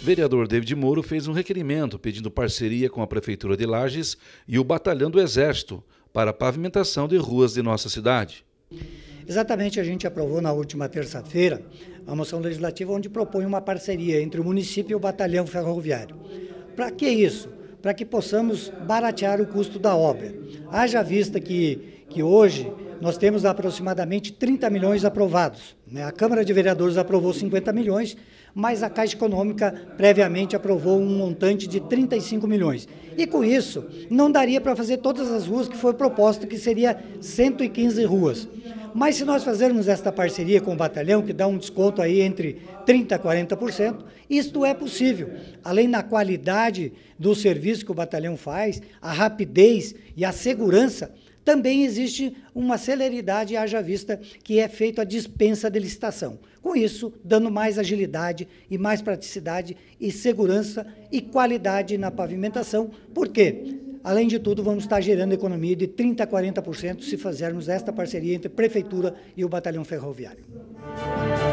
vereador David Moro fez um requerimento pedindo parceria com a Prefeitura de Lages e o Batalhão do Exército para a pavimentação de ruas de nossa cidade. Exatamente, a gente aprovou na última terça-feira a moção legislativa onde propõe uma parceria entre o município e o Batalhão Ferroviário. Para que isso? Para que possamos baratear o custo da obra. Haja vista que hoje nós temos aproximadamente 30 milhões aprovados. A Câmara de Vereadores aprovou 50 milhões, mas a Caixa Econômica previamente aprovou um montante de 35 milhões. E com isso, não daria para fazer todas as ruas que foi proposto, que seria 115 ruas. Mas se nós fizermos esta parceria com o Batalhão, que dá um desconto aí entre 30% a 40%, isto é possível. Além da qualidade do serviço que o Batalhão faz, a rapidez e a segurança, também existe uma celeridade, haja vista que é feita a dispensa de licitação. Com isso, dando mais agilidade e mais praticidade e segurança e qualidade na pavimentação. Por quê? Além de tudo, vamos estar gerando economia de 30% a 40% se fizermos esta parceria entre a Prefeitura e o Batalhão Ferroviário.